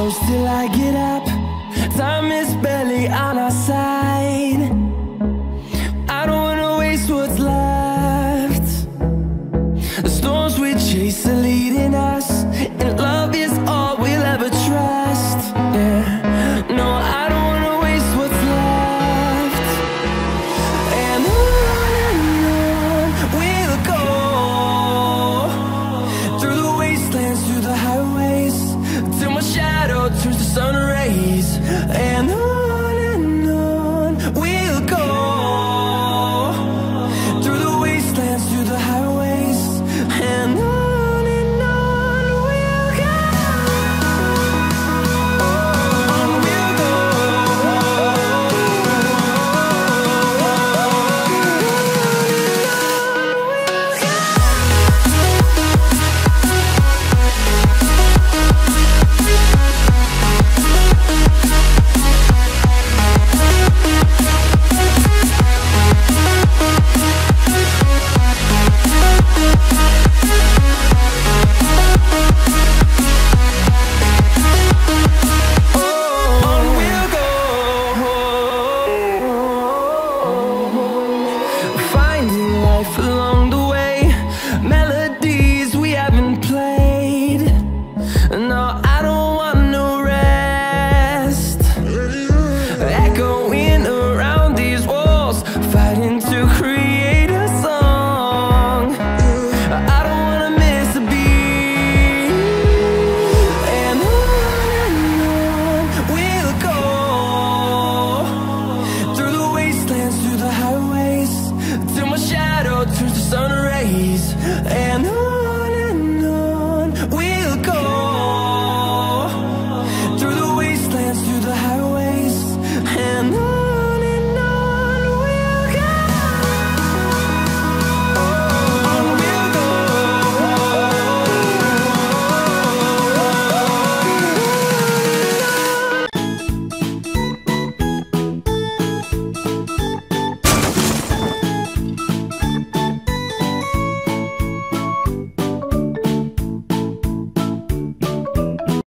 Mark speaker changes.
Speaker 1: close till I get up. Time is barely on our side. I don't wanna waste what's left. The storms we chase are leading us, and love is all we'll ever trust. Yeah, no, I don't wanna waste what's left. And on we'll go, through the wastelands, through the highways, till my shadow turns to sun rays. And